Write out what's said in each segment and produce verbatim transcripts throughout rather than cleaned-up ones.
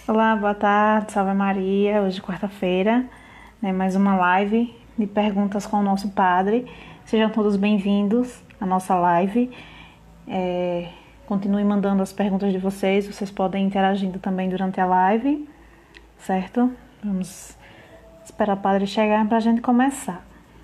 Olá, boa tarde, salve Maria. Hoje, quarta-feira, né, mais uma live de perguntas com o nosso padre. Sejam todos bem-vindos à nossa live. É, continue mandando as perguntas de vocês, vocês podem ir interagindo também durante a live, certo? Vamos esperar o padre chegar para a gente começar.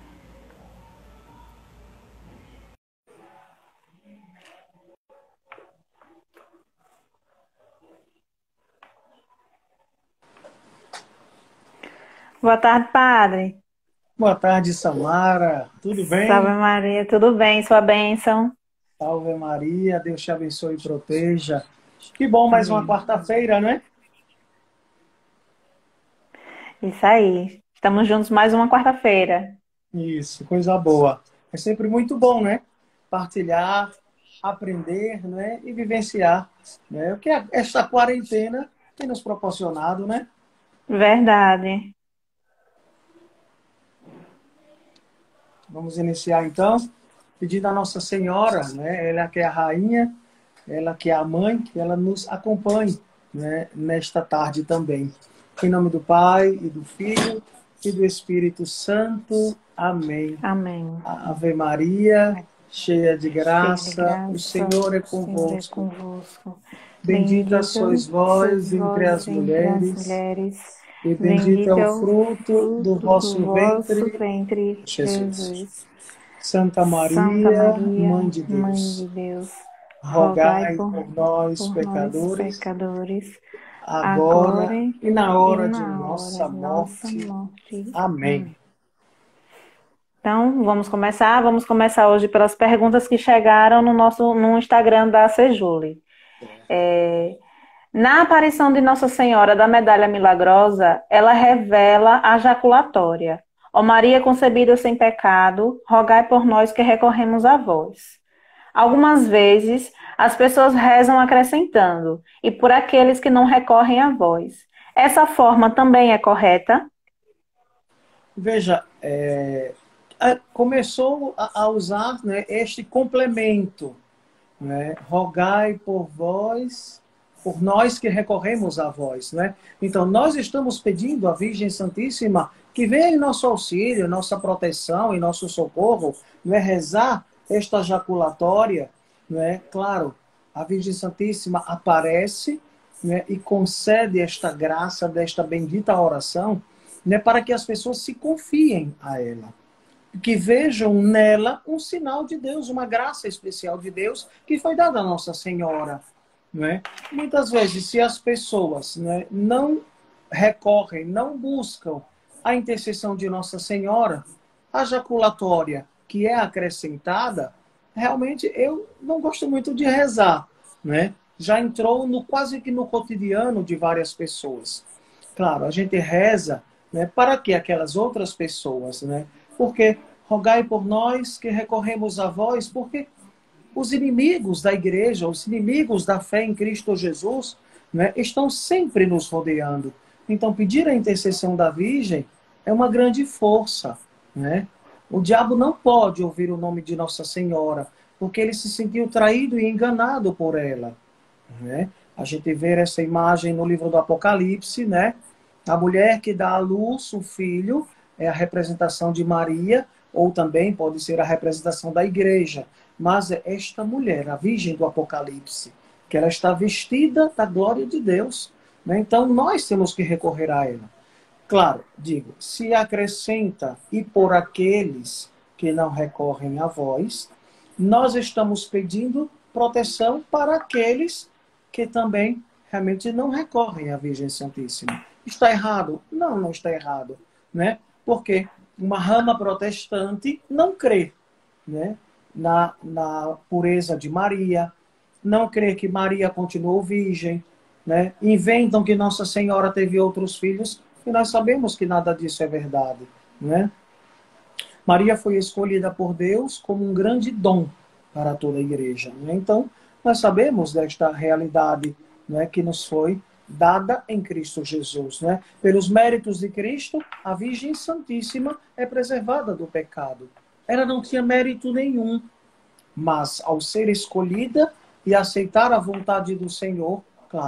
Boa tarde, padre. Boa tarde, Samara. Tudo Salve bem? Maria, tudo bem? Sua bênção? Salve Maria, Deus te abençoe e proteja. Que bom, mais uma Amém. quarta-feira, né? Isso aí. Estamos juntos mais uma quarta-feira. Isso, coisa boa. É sempre muito bom, né? Partilhar, aprender, né? E vivenciar, né? O que esta quarentena tem nos proporcionado, né? Verdade. Vamos iniciar então, pedindo a Nossa Senhora, né? Ela que é a rainha, ela que é a mãe, que ela nos acompanhe, né? Nesta tarde também. Em nome do Pai, e do Filho, e do Espírito Santo. Amém. Amém. Ave Maria, cheia de Cheia de graça, o graça, Senhor é o Senhor é convosco. convosco. Bendita Bendita sois sois vós entre vós as entre as mulheres, mulheres, e bendito é bendito o é o fruto do fruto do vosso vosso ventre, ventre, Jesus. Jesus. Santa Santa Maria, Mãe Maria, de Mãe de Deus, Deus, rogai rogai por, por nós, por nós, pecadores, pecadores, agora agora e na e hora de na hora nossa de nossa morte. morte. Amém. Amém. Então, vamos começar. Vamos começar hoje pelas perguntas que chegaram no nosso no Instagram da Sejule. É, na aparição de Nossa Senhora da Medalha Milagrosa, ela revela a jaculatória. Ó Maria concebida sem pecado, rogai por nós que recorremos a vós. Algumas vezes, as pessoas rezam acrescentando, e por aqueles que não recorrem a vós. Essa forma também é correta? Veja, é, começou a, a usar, né, este complemento, né? Rogai por vós, por nós que recorremos a vós, né? Então, nós estamos pedindo à Virgem Santíssima que venha em nosso auxílio, nossa proteção e nosso socorro, não é rezar esta jaculatória, não é? Claro, a Virgem Santíssima aparece, né, e concede esta graça desta bendita oração, né, para que as pessoas se confiem a ela, que vejam nela um sinal de Deus, uma graça especial de Deus que foi dada a Nossa Senhora. Não é? Muitas vezes, se as pessoas, né, não recorrem, não buscam a intercessão de Nossa Senhora, a jaculatória que é acrescentada, realmente eu não gosto muito de rezar. Né? Já entrou no quase que no cotidiano de várias pessoas. Claro, a gente reza, né, para que aquelas outras pessoas, né? Porque rogai por nós que recorremos a vós, porque os inimigos da igreja, os inimigos da fé em Cristo Jesus, né, estão sempre nos rodeando. Então, pedir a intercessão da Virgem é uma grande força. Né? O diabo não pode ouvir o nome de Nossa Senhora, porque ele se sentiu traído e enganado por ela. Né? A gente vê essa imagem no livro do Apocalipse, né? A mulher que dá à luz o filho é a representação de Maria, ou também pode ser a representação da igreja. Mas é esta mulher, a Virgem do Apocalipse, que ela está vestida da glória de Deus. Né? Então nós temos que recorrer a ela. Claro, digo, se acrescenta e por aqueles que não recorrem a vós, nós estamos pedindo proteção para aqueles que também realmente não recorrem à Virgem Santíssima. Está errado? Não, não está errado. Né? Porque uma rama protestante não crê, né, na, na pureza de Maria, não crê que Maria continuou virgem, né? Inventam que Nossa Senhora teve outros filhos, e nós sabemos que nada disso é verdade. Né? Maria foi escolhida por Deus como um grande dom para toda a igreja. Né? Então, nós sabemos desta realidade, né, que nos foi dada em Cristo Jesus. Né? Pelos méritos de Cristo, a Virgem Santíssima é preservada do pecado. Ela não tinha mérito nenhum, mas ao ser escolhida e aceitar a vontade do Senhor, claro,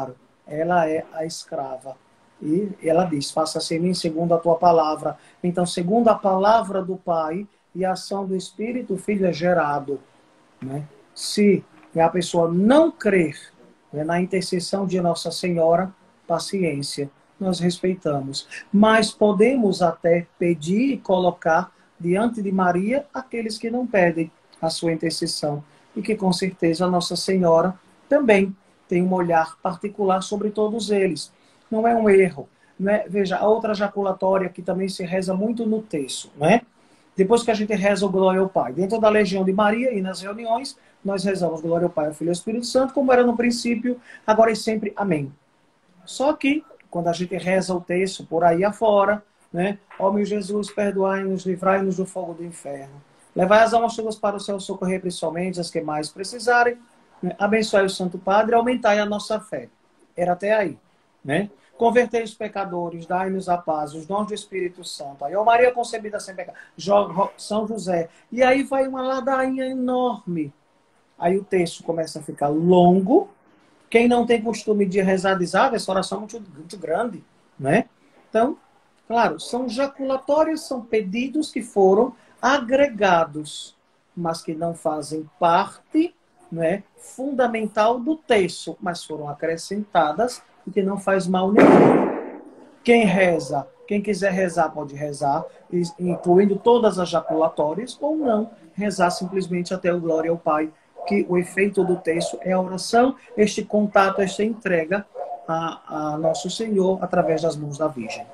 ela é a escrava. E ela diz, faça-se em mim segundo a tua palavra. Então, segundo a palavra do Pai e a ação do Espírito, o Filho é gerado. Né? Se a pessoa não crer, né, na intercessão de Nossa Senhora, paciência, nós respeitamos. Mas podemos até pedir e colocar diante de Maria aqueles que não pedem a sua intercessão. E que com certeza Nossa Senhora também tem um olhar particular sobre todos eles. Não é um erro. Né? Veja, a outra jaculatória que também se reza muito no terço, né? Depois que a gente reza o Glória ao Pai, dentro da Legião de Maria e nas reuniões, nós rezamos Glória ao Pai, ao Filho e ao Espírito Santo, como era no princípio, agora e sempre. Amém. Só que, quando a gente reza o texto por aí afora, né? Ó meu Jesus, perdoai-nos, livrai-nos do fogo do inferno. Levai as almas todas para o céu, socorrer principalmente as que mais precisarem. Né? Abençoai o Santo Padre, aumentai a nossa fé. Era até aí, né? Convertei os pecadores, dai-nos a paz, os dons do Espírito Santo. Aí, ó Maria concebida sem pecado, São José. E aí vai uma ladainha enorme. Aí o texto começa a ficar longo. Quem não tem costume de rezar diz, ah, essa oração é muito, muito grande, né? Então, claro, são jaculatórios, são pedidos que foram agregados, mas que não fazem parte, né, fundamental do texto, mas foram acrescentadas e que não faz mal nenhum. Quem reza, quem quiser rezar pode rezar, incluindo todas as jaculatórias, ou não, rezar simplesmente até o Glória ao Pai, que o efeito do texto é a oração, este contato, esta entrega a, a Nosso Senhor através das mãos da Virgem.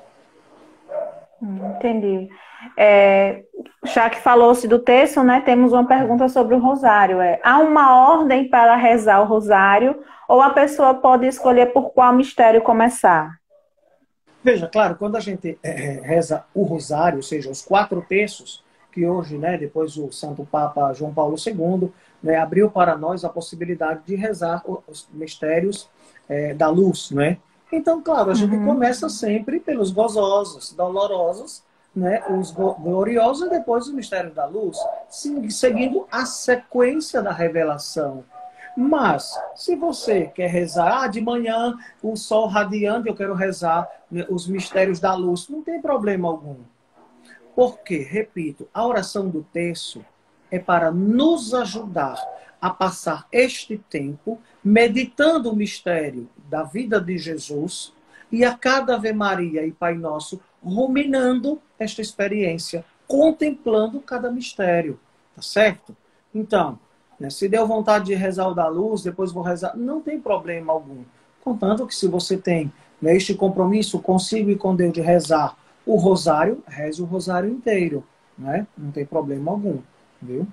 Entendi. É, já que falou-se do texto, né, temos uma pergunta sobre o rosário. É, há uma ordem para rezar o rosário ou a pessoa pode escolher por qual mistério começar? Veja, claro, quando a gente é, reza o rosário, ou seja, os quatro terços, que hoje, né, depois o Santo Papa João Paulo segundo, né, abriu para nós a possibilidade de rezar os mistérios é, da luz, né? Então, claro, a gente Uhum. começa sempre pelos gozosos, dolorosos, né, os gloriosos e depois os mistérios da luz, seguindo a sequência da revelação. Mas, se você quer rezar, ah, de manhã, o sol radiante, eu quero rezar, né, os mistérios da luz, não tem problema algum. Porque, repito, a oração do terço é para nos ajudar a passar este tempo meditando o mistério da vida de Jesus e a cada Ave Maria e Pai Nosso ruminando esta experiência, contemplando cada mistério, tá certo? Então, né, se deu vontade de rezar o da luz, depois vou rezar, não tem problema algum. Contanto que se você tem, né, este compromisso consigo e com Deus de rezar o rosário, reze o rosário inteiro, né? Não tem problema algum, viu?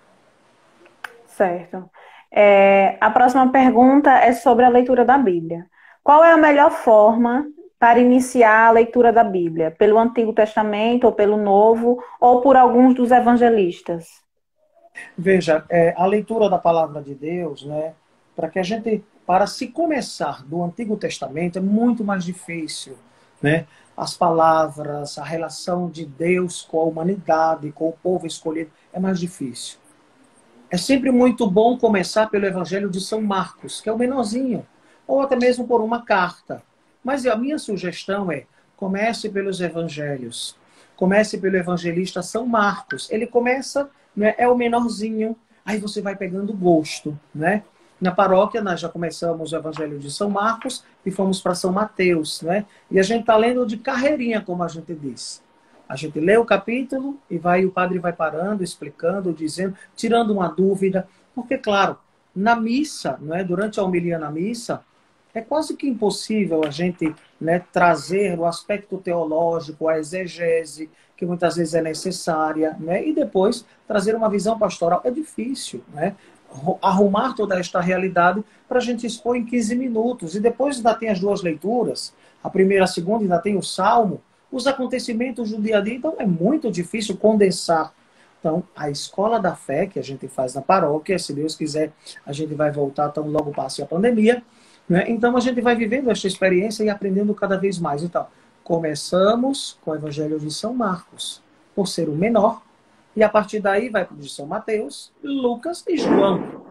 Certo. É, a próxima pergunta é sobre a leitura da Bíblia. Qual é a melhor forma para iniciar a leitura da Bíblia? Pelo Antigo Testamento ou pelo Novo, ou por alguns dos evangelistas? Veja, é, a leitura da palavra de Deus, né? Para que a gente, para se começar do Antigo Testamento, é muito mais difícil, né? As palavras, a relação de Deus com a humanidade, com o povo escolhido, é mais difícil. É sempre muito bom começar pelo Evangelho de São Marcos, que é o menorzinho, ou até mesmo por uma carta. Mas a minha sugestão é, comece pelos Evangelhos. Comece pelo evangelista São Marcos. Ele começa, né, é o menorzinho, aí você vai pegando gosto, né? Na paróquia, nós já começamos o Evangelho de São Marcos e fomos para São Mateus, né? E a gente está lendo de carreirinha, como a gente diz. A gente lê o capítulo e vai, o padre vai parando, explicando, dizendo, tirando uma dúvida. Porque, claro, na missa, não é? Durante a homilia na missa, é quase que impossível a gente, né, trazer o aspecto teológico, a exegese, que muitas vezes é necessária, né? E depois trazer uma visão pastoral. É difícil, né? Arrumar toda esta realidade para a gente expor em quinze minutos. E depois ainda tem as duas leituras, a primeira e a segunda, ainda tem o Salmo, os acontecimentos do dia a dia, então é muito difícil condensar. Então, a escola da fé que a gente faz na paróquia, se Deus quiser, a gente vai voltar tão logo passe a pandemia, né? Então a gente vai vivendo esta experiência e aprendendo cada vez mais. Então, começamos com o Evangelho de São Marcos, por ser o menor, e a partir daí vai para o de São Mateus, Lucas e João.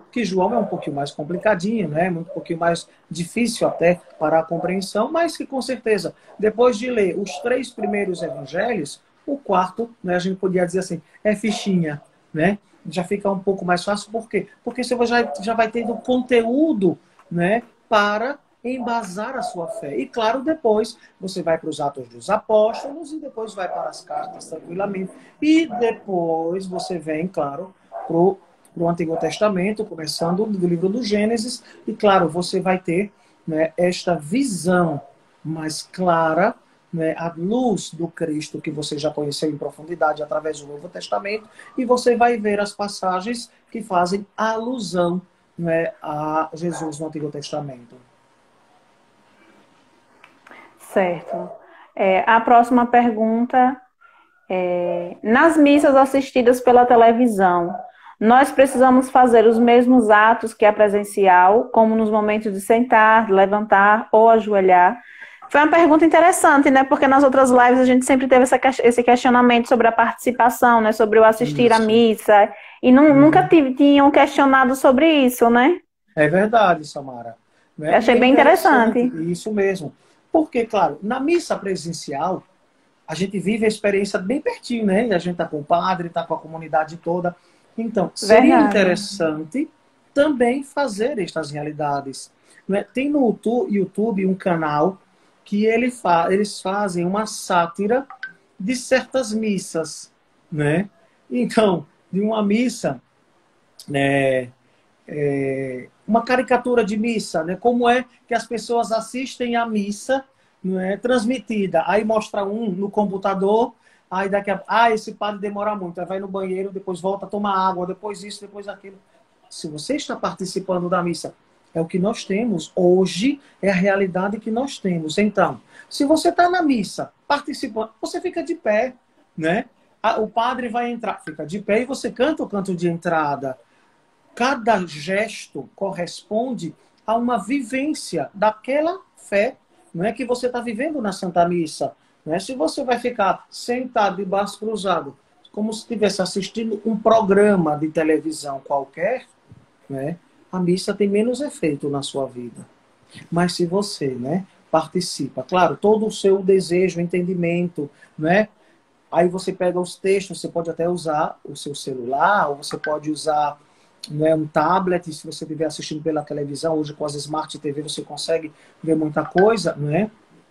que João é um pouquinho mais complicadinho, né? Um pouquinho mais difícil até para a compreensão, mas que com certeza, depois de ler os três primeiros evangelhos, o quarto, né, a gente podia dizer assim, é fichinha, né? Já fica um pouco mais fácil, por quê? Porque você já, já vai tendo conteúdo, né, para embasar a sua fé. E claro, depois você vai para os Atos dos Apóstolos e depois vai para as cartas tranquilamente. E depois você vem, claro, para o Antigo Testamento, começando do livro do Gênesis. E claro, você vai ter, né, esta visão mais clara, né, a luz do Cristo que você já conheceu em profundidade através do Novo Testamento. E você vai ver as passagens que fazem alusão, né, a Jesus no Antigo Testamento. Certo. É, a próxima pergunta é: nas missas assistidas pela televisão, nós precisamos fazer os mesmos atos que a presencial, como nos momentos de sentar, levantar ou ajoelhar? Foi uma pergunta interessante, né? Porque nas outras lives a gente sempre teve essa, esse questionamento sobre a participação, né? Sobre o assistir à Isso. missa. E nu, Uhum. nunca tive, tinham questionado sobre isso, né? É verdade, Samara. Eu Né? E achei é bem interessante interessante. isso mesmo. Porque, claro, na missa presencial, a gente vive a experiência bem pertinho, né? E a gente está com o padre, está com a comunidade toda. Então, seria Verdade. interessante também fazer estas realidades. Né? Tem no YouTube um canal que ele fa eles fazem uma sátira de certas missas, né? Então, de uma missa, né, é, uma caricatura de missa, né? Como é que as pessoas assistem a missa, né, transmitida. Aí mostra um no computador, aí daqui a ah, esse padre demora muito, aí vai no banheiro, depois volta a tomar água, depois isso, depois aquilo. Se você está participando da missa, é o que nós temos. Hoje é a realidade que nós temos. Então, se você está na missa, participando, você fica de pé, né? O padre vai entrar, fica de pé e você canta o canto de entrada. Cada gesto corresponde a uma vivência daquela fé, não é, que você está vivendo na Santa Missa. Não é? Se você vai ficar sentado de braço cruzado, como se estivesse assistindo um programa de televisão qualquer, né, a missa tem menos efeito na sua vida. Mas se você, né, participa, claro, todo o seu desejo, entendimento, né, aí você pega os textos, você pode até usar o seu celular, ou você pode usar, né, um tablet, se você estiver assistindo pela televisão, hoje com as Smart T V você consegue ver muita coisa, né?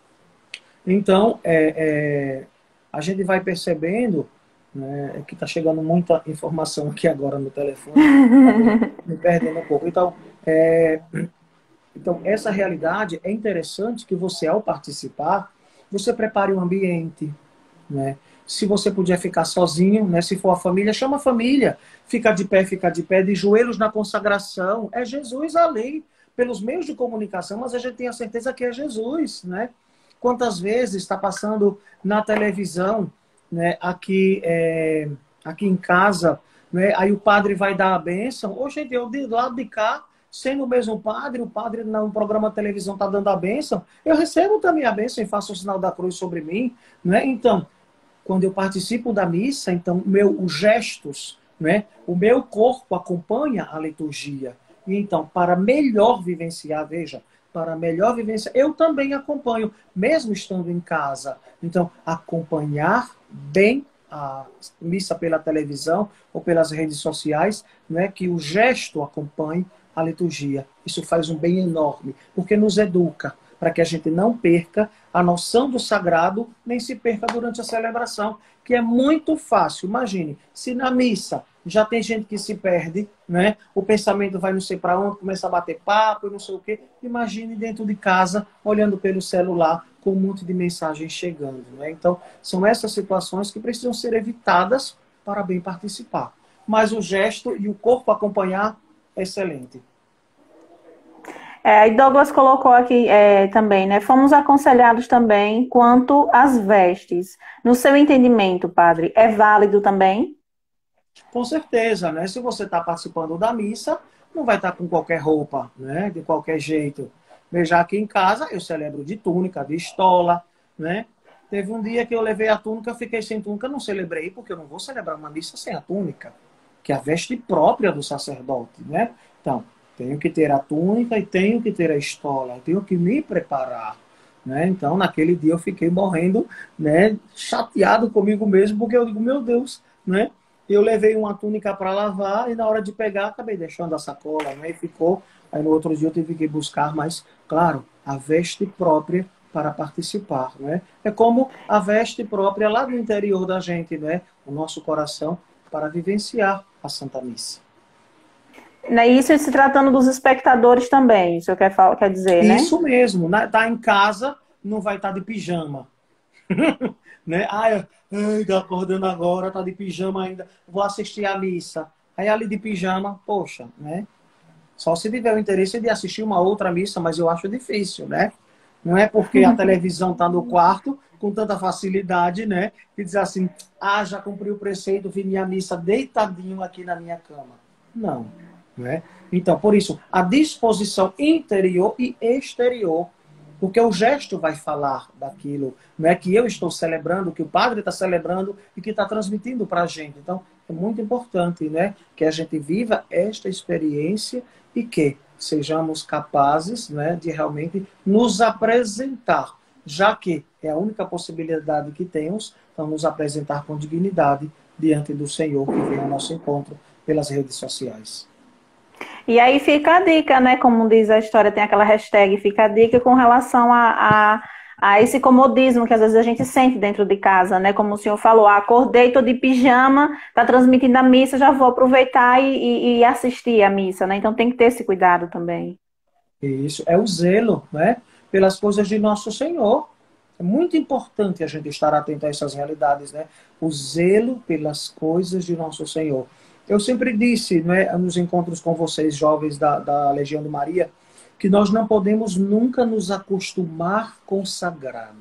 Então, é, é, a gente vai percebendo, né, que está chegando muita informação aqui agora no telefone, acabei me perdendo um pouco. Então, é, então, essa realidade é interessante que você, ao participar, você prepare um ambiente, né? Se você puder ficar sozinho, né? Se for a família, chama a família. Fica de pé, fica de pé, de joelhos na consagração. É Jesus ali, pelos meios de comunicação, mas a gente tem a certeza que é Jesus, né? Quantas vezes está passando na televisão, né? Aqui, é, aqui em casa, né? Aí o padre vai dar a bênção. Hoje eu do lado de cá, sendo o mesmo padre, o padre no programa de televisão está dando a bênção, eu recebo também a bênção e faço o sinal da cruz sobre mim, né? Então, quando eu participo da missa, então meu, os gestos, né? O meu corpo acompanha a liturgia. E então, para melhor vivenciar, veja, para melhor vivenciar, eu também acompanho, mesmo estando em casa. Então, acompanhar bem a missa pela televisão ou pelas redes sociais, né? Que o gesto acompanhe a liturgia. Isso faz um bem enorme, porque nos educa, para que a gente não perca a noção do sagrado, nem se perca durante a celebração, que é muito fácil. Imagine, se na missa já tem gente que se perde, né? O pensamento vai não sei para onde, começa a bater papo e não sei o quê. Imagine dentro de casa, olhando pelo celular, com um monte de mensagens chegando, né? Então, são essas situações que precisam ser evitadas para bem participar. Mas o gesto e o corpo acompanhar, excelente. É, e Douglas colocou aqui é, também, né? Fomos aconselhados também quanto às vestes. No seu entendimento, padre, é válido também? Com certeza, né? Se você está participando da missa, não vai estar com qualquer roupa, né? De qualquer jeito. Veja, aqui em casa eu celebro de túnica, de estola, né? Teve um dia que eu levei a túnica, fiquei sem túnica, não celebrei, porque eu não vou celebrar uma missa sem a túnica. que é a veste própria do sacerdote, né? Então, tenho que ter a túnica e tenho que ter a estola, tenho que me preparar, né? Então, naquele dia eu fiquei morrendo, né, chateado comigo mesmo, porque eu digo, meu Deus, né? Eu levei uma túnica para lavar e na hora de pegar acabei deixando a sacola, né? E ficou. Aí no outro dia eu tive que buscar, mas, claro, a veste própria para participar, né? É como a veste própria lá do interior da gente, né? O nosso coração para vivenciar a Santa Missa. Né, isso se tratando dos espectadores também, isso quer, falar, quer dizer, né? Isso mesmo, né? Tá em casa, não vai estar de pijama. Né? Ai, ai, tá acordando agora, tá de pijama ainda, vou assistir a missa. Aí ali de pijama, poxa, né? Só se tiver o interesse de assistir uma outra missa, mas eu acho difícil, né? Não é porque a televisão tá no quarto com tanta facilidade, né? Que diz assim, ah, já cumpri o preceito, vi minha missa deitadinho aqui na minha cama. Não, né? Então, por isso, a disposição interior e exterior, porque o gesto vai falar daquilo, não é que eu estou celebrando, que o padre está celebrando e que está transmitindo para a gente. Então, é muito importante, né, que a gente viva esta experiência e que sejamos capazes, né, de realmente nos apresentar, já que é a única possibilidade que temos, então nos apresentar com dignidade diante do Senhor que vem ao nosso encontro pelas redes sociais. E aí fica a dica, né? Como diz a história, tem aquela hashtag, fica a dica com relação a, a, a esse comodismo que às vezes a gente sente dentro de casa, né? Como o senhor falou, ah, acordei, tô de pijama, tá transmitindo a missa, já vou aproveitar e, e, e assistir a missa, né? Então tem que ter esse cuidado também. Isso, é o zelo, né, pelas coisas de nosso Senhor. É muito importante a gente estar atento a essas realidades, né? O zelo pelas coisas de nosso Senhor. Eu sempre disse, né, nos encontros com vocês, jovens da, da Legião de Maria, que nós não podemos nunca nos acostumar com o sagrado.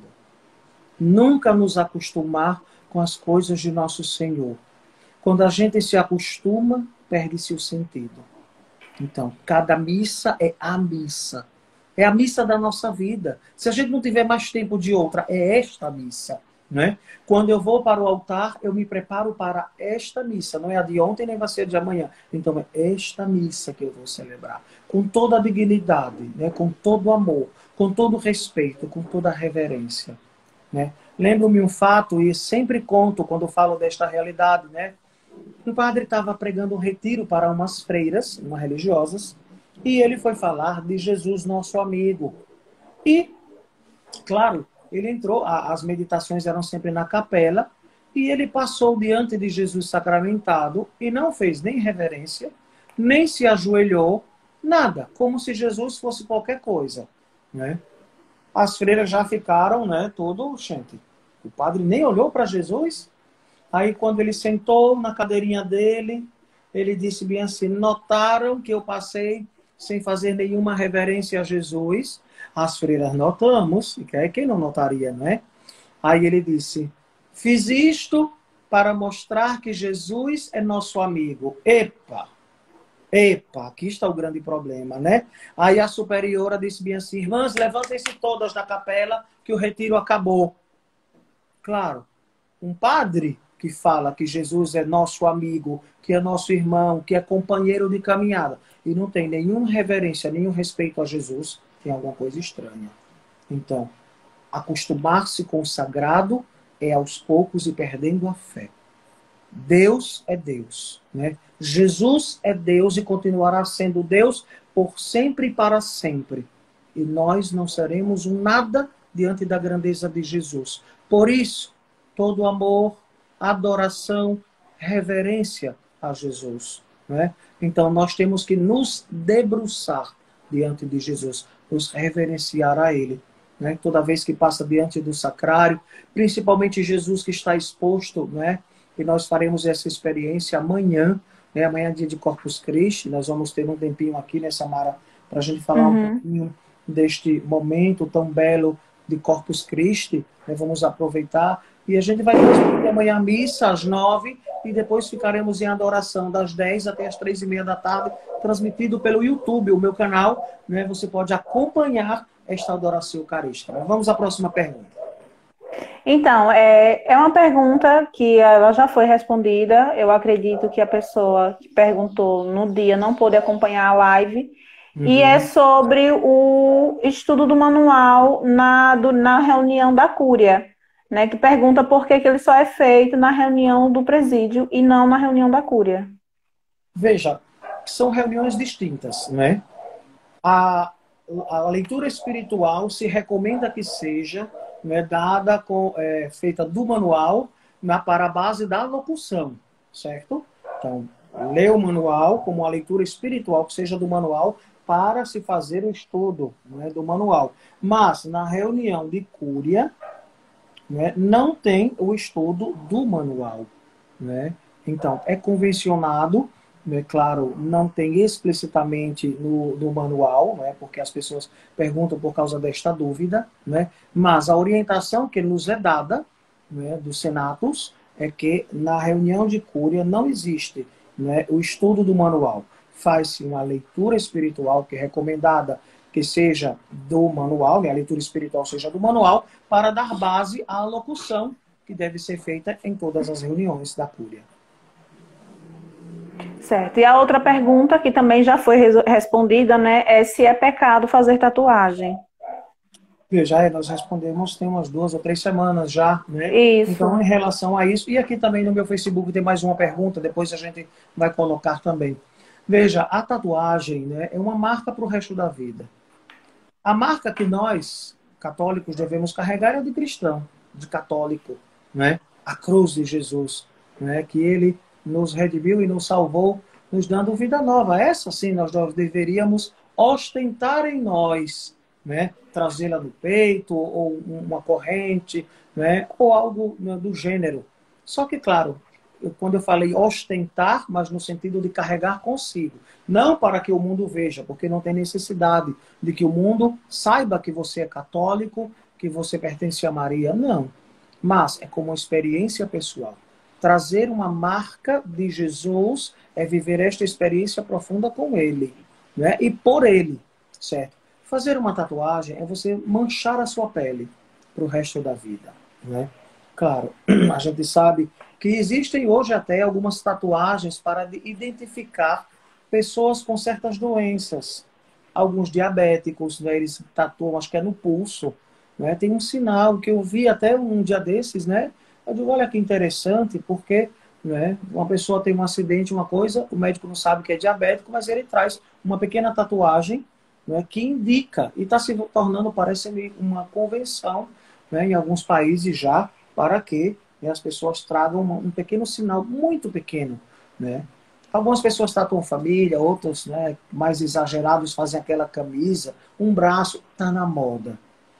Nunca nos acostumar com as coisas de nosso Senhor. Quando a gente se acostuma, perde-se o sentido. Então, cada missa é a missa. É a missa da nossa vida. Se a gente não tiver mais tempo de outra, é esta missa. Né? Quando eu vou para o altar, eu me preparo para esta missa. Não é a de ontem, nem vai ser a de amanhã. Então, é esta missa que eu vou celebrar. Com toda a dignidade, né? Com todo o amor, com todo o respeito, com toda a reverência. Né? Lembro-me um fato, e sempre conto quando falo desta realidade, né? O padre estava pregando um retiro para umas freiras, umas religiosas, e ele foi falar de Jesus, nosso amigo. E, claro, ele entrou, as meditações eram sempre na capela, e ele passou diante de Jesus sacramentado e não fez nem reverência, nem se ajoelhou, nada, como se Jesus fosse qualquer coisa. Né? As freiras já ficaram, né, todo, gente, o padre nem olhou para Jesus. Aí, quando ele sentou na cadeirinha dele, ele disse bem assim, notaram que eu passei sem fazer nenhuma reverência a Jesus? As freiras notamos, e quem não notaria, né? Aí ele disse, fiz isto para mostrar que Jesus é nosso amigo. Epa! Epa, aqui está o grande problema, né? Aí a superiora disse bem assim, irmãs, levantem-se todas da capela, que o retiro acabou. Claro, um padre que fala que Jesus é nosso amigo, que é nosso irmão, que é companheiro de caminhada, e não tem nenhuma reverência, nenhum respeito a Jesus, tem alguma coisa estranha. Então, acostumar-se com o sagrado é aos poucos ir perdendo a fé. Deus é Deus, né? Jesus é Deus e continuará sendo Deus por sempre e para sempre. E nós não seremos um nada diante da grandeza de Jesus. Por isso, todo amor, adoração, reverência a Jesus. Né? Então, nós temos que nos debruçar diante de Jesus, nos reverenciar a Ele. Né? Toda vez que passa diante do sacrário, principalmente Jesus que está exposto, né? E nós faremos essa experiência amanhã, né? Amanhã é dia de Corpus Christi, nós vamos ter um tempinho aqui, né, Samara, para a gente falar Uhum. um pouquinho deste momento tão belo de Corpus Christi, né? Vamos aproveitar. E a gente vai transmitir amanhã a missa às nove e depois ficaremos em adoração das dez até as três e meia da tarde, transmitido pelo YouTube, o meu canal. Né? Você pode acompanhar esta adoração eucarística. Vamos à próxima pergunta. Então, é, é uma pergunta que ela já foi respondida. Eu acredito que a pessoa que perguntou no dia não pôde acompanhar a live. E é Uhum. sobre o estudo do manual na, do- na reunião da Cúria, né? Que pergunta por que, que ele só é feito na reunião do presídio e não na reunião da Cúria. Veja, são reuniões distintas, né? A, a leitura espiritual se recomenda que seja, né, dada com, é, feita do manual na, para a base da locução, certo? Então, lê o manual como a leitura espiritual que seja do manual para se fazer o estudo, né, do manual. Mas na reunião de cúria, né, não tem o estudo do manual, né? Então, é convencionado, né, claro, não tem explicitamente no, no manual, né, porque as pessoas perguntam por causa desta dúvida, né, mas a orientação que nos é dada, né, dos senatos é que na reunião de cúria não existe, né, o estudo do manual. Faz-se uma leitura espiritual que é recomendada que seja do manual, né, a leitura espiritual seja do manual, para dar base à locução que deve ser feita em todas as reuniões da cúria. Certo. E a outra pergunta, que também já foi res- respondida, né, é se é pecado fazer tatuagem. Veja, é, nós respondemos tem umas duas ou três semanas já, né? Então, em Isso. relação a isso, e aqui também no meu Facebook tem mais uma pergunta, depois a gente vai colocar também. Veja, a tatuagem, né, é uma marca para o resto da vida. A marca que nós, católicos, devemos carregar é a de cristão, de católico, né? A cruz de Jesus, né? Que ele nos redimiu e nos salvou, nos dando vida nova. Essa sim nós deveríamos ostentar em nós, né? Trazê-la no peito, ou uma corrente, né? Ou algo, né, do gênero. Só que, claro, eu, quando eu falei ostentar, mas no sentido de carregar consigo. Não para que o mundo veja, porque não tem necessidade de que o mundo saiba que você é católico, que você pertence a Maria. Não. Mas é como uma experiência pessoal. Trazer uma marca de Jesus é viver esta experiência profunda com Ele, né? E por Ele, certo? Fazer uma tatuagem é você manchar a sua pele para o resto da vida, né? Claro, a gente sabe que existem hoje até algumas tatuagens para identificar pessoas com certas doenças. Alguns diabéticos, né, eles tatuam, acho que é no pulso, né? Tem um sinal que eu vi até um dia desses, né? Eu digo, olha que interessante, porque, né, uma pessoa tem um acidente, uma coisa, o médico não sabe que é diabético, mas ele traz uma pequena tatuagem, né, que indica, e está se tornando, parece uma convenção, né, em alguns países já, para que, né, as pessoas tragam um pequeno sinal, muito pequeno, né? Algumas pessoas tatuam família, outros, né, mais exagerados fazem aquela camisa, um braço, está na moda.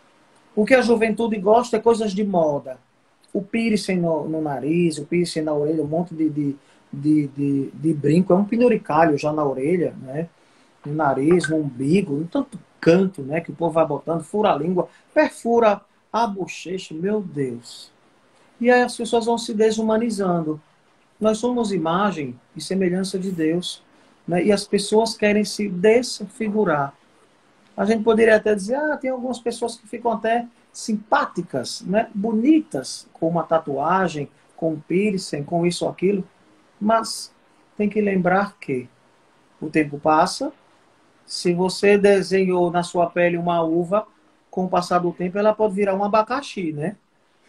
O que a juventude gosta é coisas de moda. O piercing no, no nariz, o piercing na orelha, um monte de, de, de, de, de brinco, é um penduricalho já na orelha, né? No nariz, no umbigo, em tanto canto, né, que o povo vai botando, fura a língua, perfura a bochecha, meu Deus. E aí as pessoas vão se desumanizando. Nós somos imagem e semelhança de Deus, né? E as pessoas querem se desfigurar. A gente poderia até dizer, ah, tem algumas pessoas que ficam até simpáticas, né? Bonitas, com uma tatuagem, com um piercing, com isso ou aquilo, mas tem que lembrar que o tempo passa. Se você desenhou na sua pele uma uva, com o passar do tempo ela pode virar um abacaxi, né?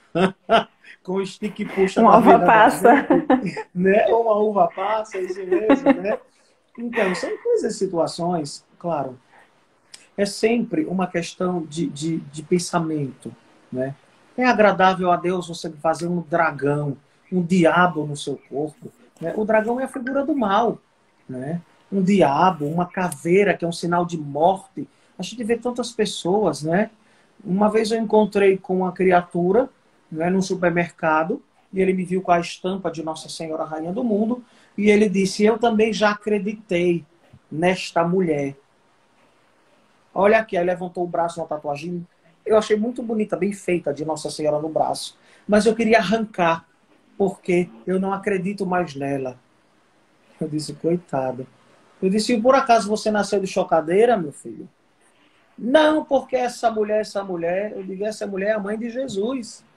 Com o stick puxa Uma da ova vida da passa. gente, né? Ou uma uva passa, isso mesmo, né? Então, são coisas, situações, claro, é sempre uma questão de, de, de pensamento, né? É agradável a Deus você fazer um dragão, um diabo no seu corpo, né? O dragão é a figura do mal, né? Um diabo, uma caveira, que é um sinal de morte. A gente vê tantas pessoas, né? Uma vez eu encontrei com uma criatura, né, num supermercado, e ele me viu com a estampa de Nossa Senhora Rainha do Mundo, e ele disse, eu também já acreditei nesta mulher. Olha aqui, aí levantou o braço, uma tatuagem. Eu achei muito bonita, bem feita, de Nossa Senhora no braço. Mas eu queria arrancar, porque eu não acredito mais nela. Eu disse, coitado. Eu disse, e por acaso você nasceu de chocadeira, meu filho? Não, porque essa mulher, essa mulher, eu digo, essa mulher é a mãe de Jesus.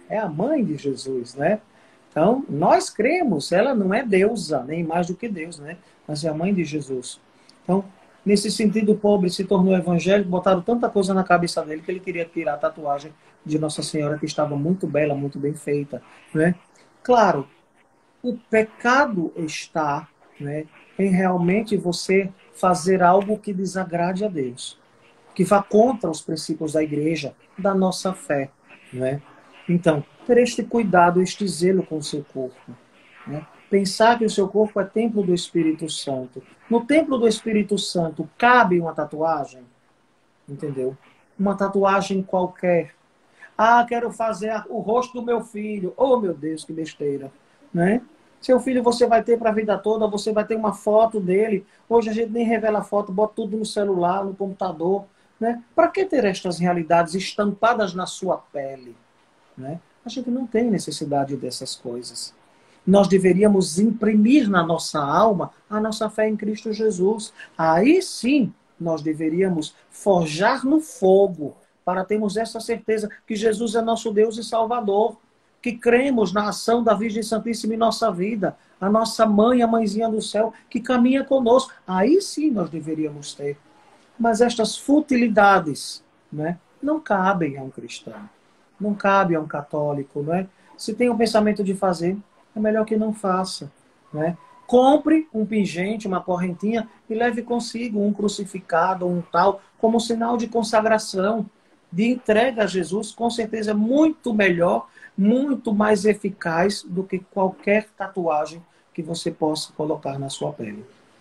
é a mãe de Jesus, né? Então, nós cremos, ela não é deusa, nem mais do que Deus, né? Mas é a mãe de Jesus. Então, nesse sentido, o pobre se tornou evangélico, botaram tanta coisa na cabeça dele que ele queria tirar a tatuagem de Nossa Senhora, que estava muito bela, muito bem feita, né? Claro, o pecado está, né, em realmente você fazer algo que desagrade a Deus, que vá contra os princípios da igreja, da nossa fé, né? Então, ter este cuidado, este zelo com o seu corpo, né? Pensar que o seu corpo é templo do Espírito Santo. No templo do Espírito Santo cabe uma tatuagem, entendeu? Uma tatuagem qualquer. Ah, quero fazer o rosto do meu filho. Oh, meu Deus, que besteira, né? Seu filho você vai ter para a vida toda, você vai ter uma foto dele. Hoje a gente nem revela foto, bota tudo no celular, no computador, né? Para que ter estas realidades estampadas na sua pele, né? A gente não tem necessidade dessas coisas. Nós deveríamos imprimir na nossa alma a nossa fé em Cristo Jesus. Aí sim, nós deveríamos forjar no fogo para termos essa certeza que Jesus é nosso Deus e Salvador, que cremos na ação da Virgem Santíssima em nossa vida, a nossa mãe, a mãezinha do céu, que caminha conosco. Aí sim nós deveríamos ter. Mas estas futilidades, né, não cabem a um cristão, não cabe a um católico, não é? Se tem o pensamento de fazer, é melhor que não faça, né? Compre um pingente, uma correntinha e leve consigo um crucificado, um tal, como sinal de consagração, de entrega a Jesus, com certeza é muito melhor, muito mais eficaz do que qualquer tatuagem que você possa colocar na sua pele.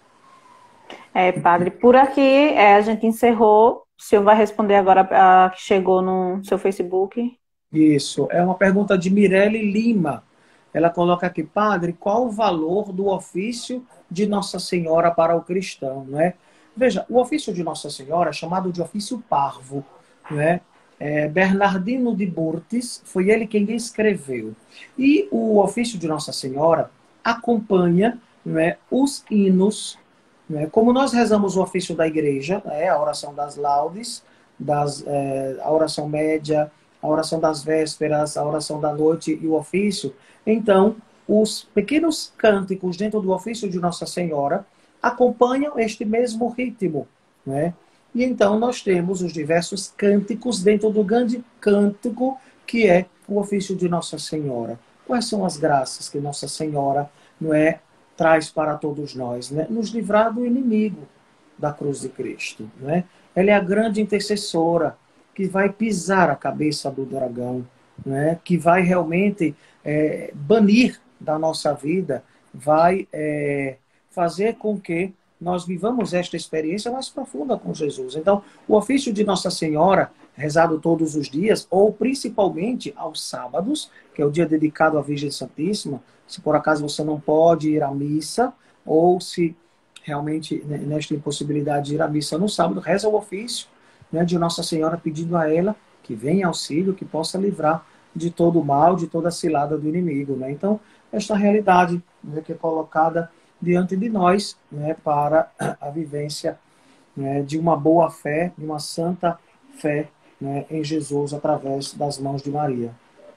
É, padre, por aqui é, a gente encerrou. O senhor vai responder agora a que chegou no seu Facebook. Isso, é uma pergunta de Mirelle Lima. Ela coloca aqui, padre, qual o valor do ofício de Nossa Senhora para o cristão, não é? Veja, o ofício de Nossa Senhora é chamado de ofício parvo, não é? É, Bernardino de Burtis, foi ele quem escreveu. E o ofício de Nossa Senhora acompanha, não é, os hinos, não é? Como nós rezamos o ofício da igreja, é, a oração das laudes, das, é, a oração média, a oração das vésperas, a oração da noite e o ofício. Então, os pequenos cânticos dentro do ofício de Nossa Senhora acompanham este mesmo ritmo, né? E então nós temos os diversos cânticos dentro do grande cântico que é o ofício de Nossa Senhora. Quais são as graças que Nossa Senhora, não é, traz para todos nós, né? Nos livrar do inimigo da cruz de Cristo, né? Ela é a grande intercessora que vai pisar a cabeça do dragão, né? Que vai realmente é, banir da nossa vida, vai é, fazer com que nós vivamos esta experiência mais profunda com Jesus. Então, o ofício de Nossa Senhora, rezado todos os dias, ou principalmente aos sábados, que é o dia dedicado à Virgem Santíssima, se por acaso você não pode ir à missa, ou se realmente nesta impossibilidade de ir à missa no sábado, reza o ofício, né, de Nossa Senhora, pedindo a ela que venha auxílio, que possa livrar de todo o mal, de toda a cilada do inimigo, né? Então, esta realidade, né, que é colocada diante de nós, né, para a vivência, né, de uma boa fé, de uma santa fé, né, em Jesus através das mãos de Maria.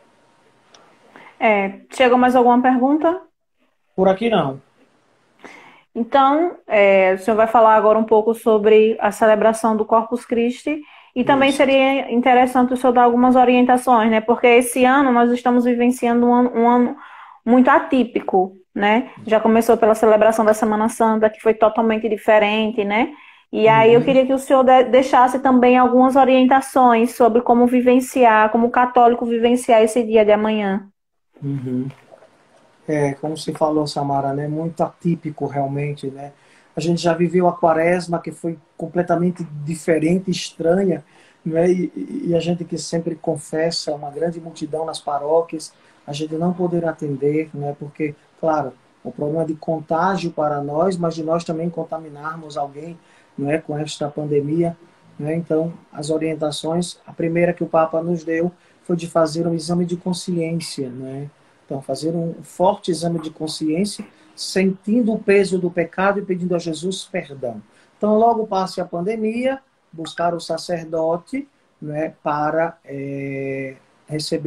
É, chegou mais alguma pergunta? Por aqui não. Então, é, o senhor vai falar agora um pouco sobre a celebração do Corpus Christi e também Isso. seria interessante o senhor dar algumas orientações, né? Porque esse ano nós estamos vivenciando um ano, um ano muito atípico, né? Já começou pela celebração da Semana Santa, que foi totalmente diferente, né? E aí eu Uhum. queria que o senhor deixasse também algumas orientações sobre como vivenciar, como católico vivenciar esse dia de amanhã. Uhum. É, como se falou, Samara, né? Muito atípico realmente, né? A gente já viveu a quaresma, que foi completamente diferente, estranha, né? E, e a gente que sempre confessa, uma grande multidão nas paróquias, a gente não poder atender, né? Porque, claro, o problema de contágio para nós, mas de nós também contaminarmos alguém, não é, com esta pandemia, né? Então, as orientações, a primeira que o Papa nos deu foi de fazer um exame de consciência, né? Então, fazer um forte exame de consciência, sentindo o peso do pecado e pedindo a Jesus perdão. Então, logo passe a pandemia, buscar o sacerdote, né, para é, receber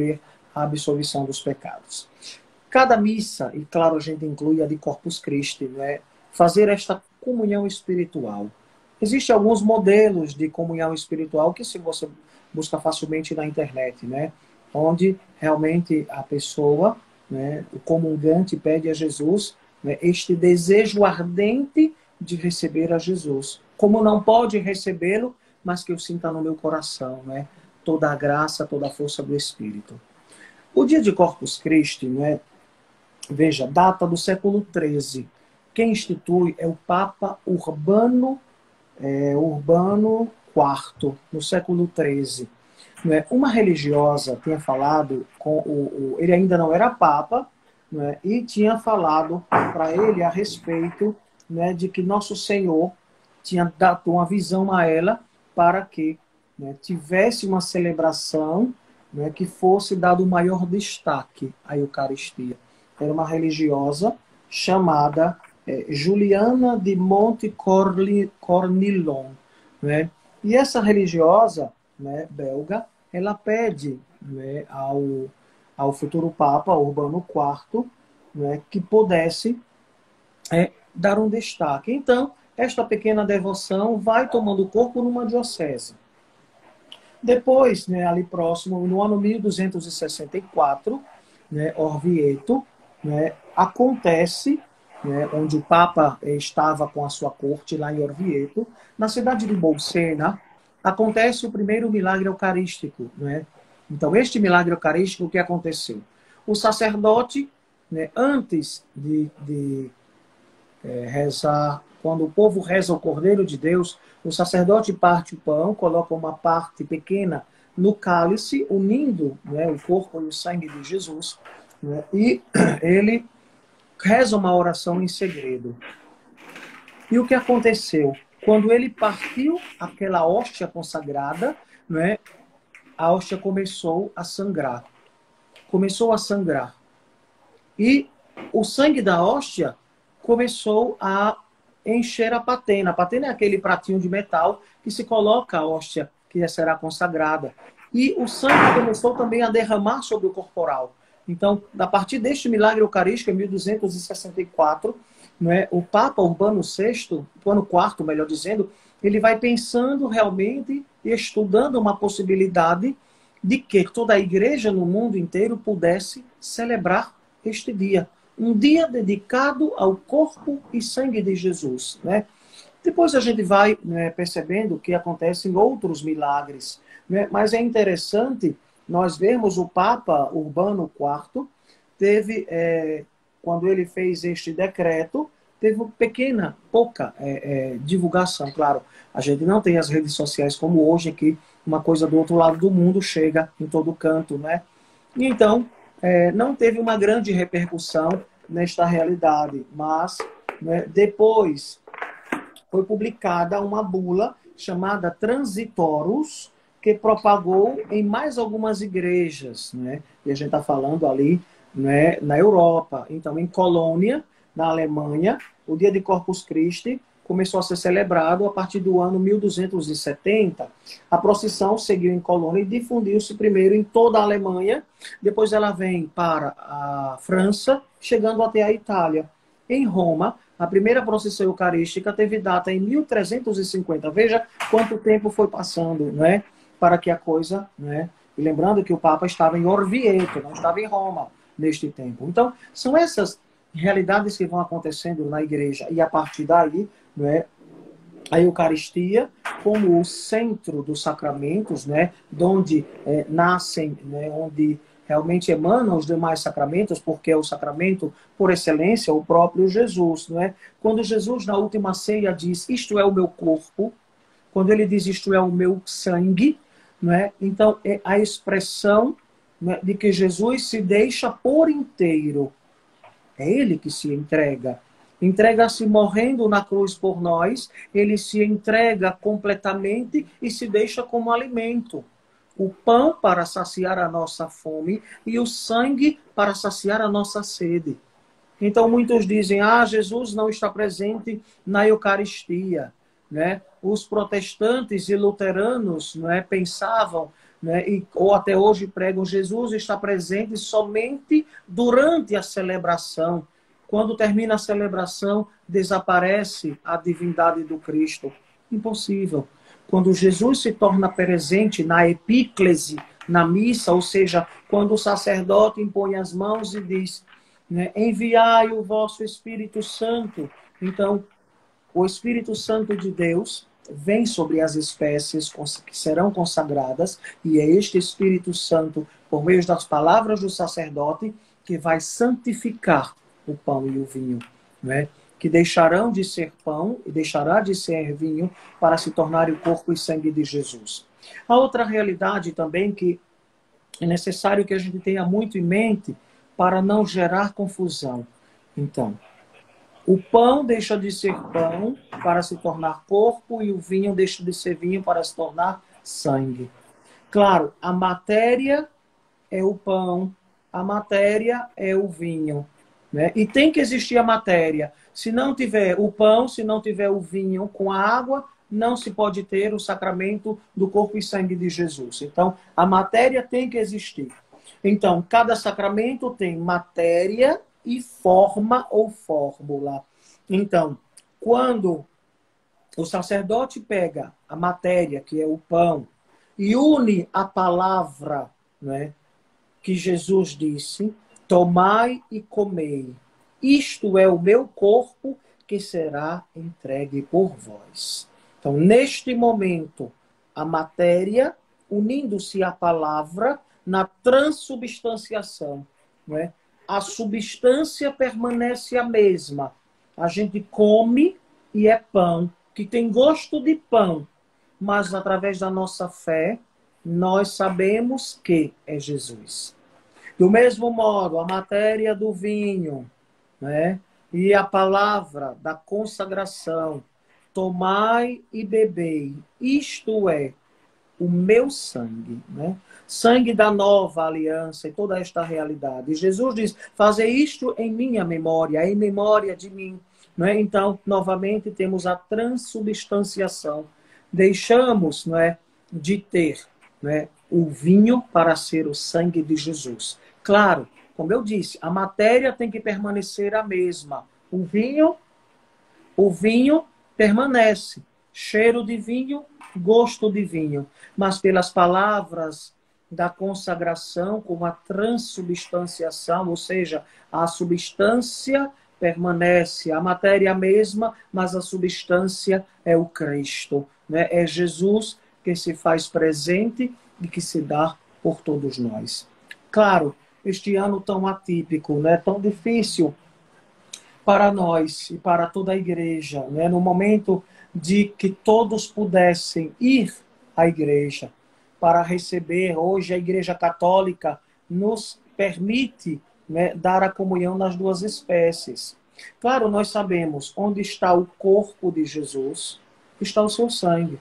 a absolvição dos pecados. Cada missa, e claro, a gente inclui a de Corpus Christi, né? Fazer esta comunhão espiritual. Existem alguns modelos de comunhão espiritual que se você busca facilmente na internet, né? Onde realmente a pessoa, né, o comungante pede a Jesus, né, este desejo ardente de receber a Jesus. Como não pode recebê-lo, mas que eu sinta no meu coração, né, toda a graça, toda a força do Espírito. O dia de Corpus Christi, né, veja, data do século treze. Quem institui é o Papa Urbano, é, Urbano quarto, no século treze. Né? Uma religiosa tinha falado, com o, o ele ainda não era Papa, né? E tinha falado para ele a respeito, né, de que Nosso Senhor tinha dado uma visão a ela para que, né, tivesse uma celebração, né, que fosse dado o maior destaque à Eucaristia. Era uma religiosa chamada é, Juliana de Monte Cornillon, né? E essa religiosa, né, belga, ela pede, né, ao, ao futuro Papa Urbano quarto, né, que pudesse é, dar um destaque. Então, esta pequena devoção vai tomando corpo numa diocese. Depois, né, ali próximo, no ano mil duzentos e sessenta e quatro, né, Orvieto, né, acontece, né, onde o Papa estava com a sua corte lá em Orvieto, na cidade de Bolsena, acontece o primeiro milagre eucarístico. Né? Então, este milagre eucarístico, o que aconteceu? O sacerdote, né, antes de, de é, rezar, quando o povo reza o Cordeiro de Deus, o sacerdote parte o pão, coloca uma parte pequena no cálice, unindo, né, o corpo e o sangue de Jesus, né, e ele reza uma oração em segredo. E o que aconteceu? Quando ele partiu aquela hóstia consagrada, né, a hóstia começou a sangrar. Começou a sangrar. E o sangue da hóstia começou a encher a patena. A patena é aquele pratinho de metal que se coloca a hóstia que será consagrada. E o sangue começou também a derramar sobre o corporal. Então, a partir deste milagre eucarístico, em mil duzentos e sessenta e quatro, né, o Papa Urbano sexto, Urbano quarto, melhor dizendo, ele vai pensando realmente e estudando uma possibilidade de que toda a igreja no mundo inteiro pudesse celebrar este dia. Um dia dedicado ao corpo e sangue de Jesus. Né? Depois a gente vai, né, percebendo que acontecem outros milagres. Né? Mas é interessante nós vermos o Papa Urbano quarto, teve, é, quando ele fez este decreto, teve pequena, pouca é, é, divulgação. Claro, a gente não tem as redes sociais como hoje, que uma coisa do outro lado do mundo chega em todo canto, né? E então, é, não teve uma grande repercussão nesta realidade, mas, né, depois foi publicada uma bula chamada Transitorus, que propagou em mais algumas igrejas, né? E a gente está falando ali, né, na Europa. Então, em Colônia, na Alemanha, o dia de Corpus Christi começou a ser celebrado a partir do ano mil duzentos e setenta. A procissão seguiu em Colônia e difundiu-se primeiro em toda a Alemanha, depois ela vem para a França, chegando até a Itália. Em Roma, a primeira procissão eucarística teve data em mil trezentos e cinquenta. Veja quanto tempo foi passando, né, para que a coisa, né, e lembrando que o Papa estava em Orvieto, não estava em Roma neste tempo. Então, são essas realidades que vão acontecendo na igreja, e a partir daí, né, a Eucaristia como o centro dos sacramentos, né, de onde é, nascem, né, onde realmente emanam os demais sacramentos, porque é o sacramento por excelência, o próprio Jesus. Né? Quando Jesus, na última ceia, diz, isto é o meu corpo, quando ele diz, isto é o meu sangue, né, então é a expressão, né, de que Jesus se deixa por inteiro. É ele que se entrega. Entrega-se morrendo na cruz por nós, ele se entrega completamente e se deixa como alimento. O pão para saciar a nossa fome e o sangue para saciar a nossa sede. Então muitos dizem, ah, Jesus não está presente na Eucaristia. Né? Os protestantes e luteranos, né, pensavam né, e, ou até hoje pregam, Jesus está presente somente durante a celebração. Quando termina a celebração, desaparece a divindade do Cristo. Impossível. Quando Jesus se torna presente na epíclese, na missa, ou seja, quando o sacerdote impõe as mãos e diz, né, enviai o vosso Espírito Santo. Então, o Espírito Santo de Deus vem sobre as espécies que serão consagradas, e é este Espírito Santo, por meio das palavras do sacerdote, que vai santificar o pão e o vinho, né? Que deixarão de ser pão e deixará de ser vinho para se tornar o corpo e sangue de Jesus. A outra realidade também que é necessário que a gente tenha muito em mente para não gerar confusão. Então, o pão deixa de ser pão para se tornar corpo e o vinho deixa de ser vinho para se tornar sangue. Claro, a matéria é o pão, a matéria é o vinho, né? E tem que existir a matéria. Se não tiver o pão, se não tiver o vinho com a água, não se pode ter o sacramento do corpo e sangue de Jesus. Então, a matéria tem que existir. Então, cada sacramento tem matéria e forma ou fórmula. Então, quando o sacerdote pega a matéria, que é o pão, e une a palavra, né, que Jesus disse, tomai e comei, isto é o meu corpo que será entregue por vós. Então, neste momento, a matéria unindo-se à palavra na transubstanciação, não é? A substância permanece a mesma. A gente come e é pão, que tem gosto de pão, mas através da nossa fé, nós sabemos que é Jesus. Do mesmo modo, a matéria do vinho, né? E a palavra da consagração, tomai e bebei, isto é o meu sangue, né? Sangue da nova aliança e toda esta realidade. E Jesus diz, fazer isto em minha memória, em memória de mim. Não é? Então, novamente, temos a transubstanciação. Deixamos, não é, de ter, não é, o vinho para ser o sangue de Jesus. Claro, como eu disse, a matéria tem que permanecer a mesma. O vinho, o vinho permanece. Cheiro de vinho, gosto de vinho. Mas pelas palavras da consagração, com a transubstanciação, ou seja, a substância permanece, a matéria mesma, mas a substância é o Cristo, né? É Jesus que se faz presente e que se dá por todos nós. Claro, este ano tão atípico, né? Tão difícil para nós e para toda a igreja, né? No momento de que todos pudessem ir à igreja para receber, hoje a Igreja Católica nos permite, né, dar a comunhão nas duas espécies. Claro, nós sabemos onde está o corpo de Jesus, está o seu sangue.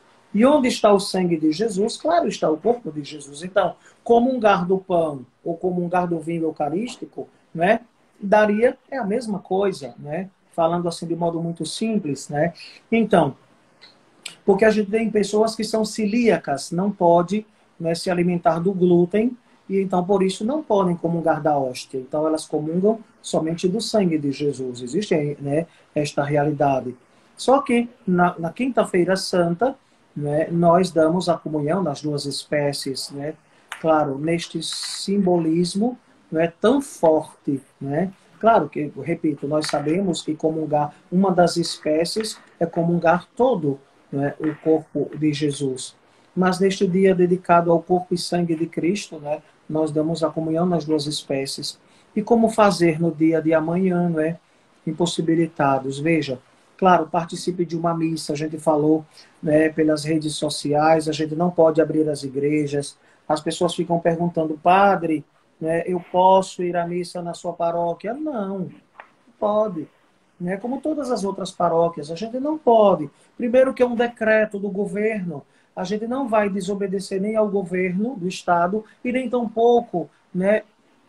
E onde está o sangue de Jesus, claro, está o corpo de Jesus. Então, comungar do pão ou comungar do vinho eucarístico, né, daria, é a mesma coisa, né? Falando assim de modo muito simples, né? Então, porque a gente tem pessoas que são celíacas, não pode, né, se alimentar do glúten, e então por isso não podem comungar da hóstia. Então elas comungam somente do sangue de Jesus. Existe, né, esta realidade. Só que na, na Quinta-feira Santa, né, nós damos a comunhão das duas espécies, né? Claro, neste simbolismo não é tão forte, né? Claro que, repito, nós sabemos que comungar uma das espécies é comungar todo, né, o corpo de Jesus. Mas neste dia dedicado ao corpo e sangue de Cristo, né, nós damos a comunhão nas duas espécies. E como fazer no dia de amanhã, né? Impossibilitados. Veja, claro, participe de uma missa, a gente falou, né, pelas redes sociais, a gente não pode abrir as igrejas. As pessoas ficam perguntando, padre, né, eu posso ir à missa na sua paróquia? Não, não pode. Né? Como todas as outras paróquias, a gente não pode. Primeiro que é um decreto do governo, a gente não vai desobedecer nem ao governo do Estado e nem tampouco, né,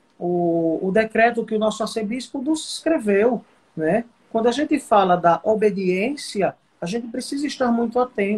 o, o decreto que o nosso arcebispo nos escreveu. Né? Quando a gente fala da obediência, a gente precisa estar muito atento.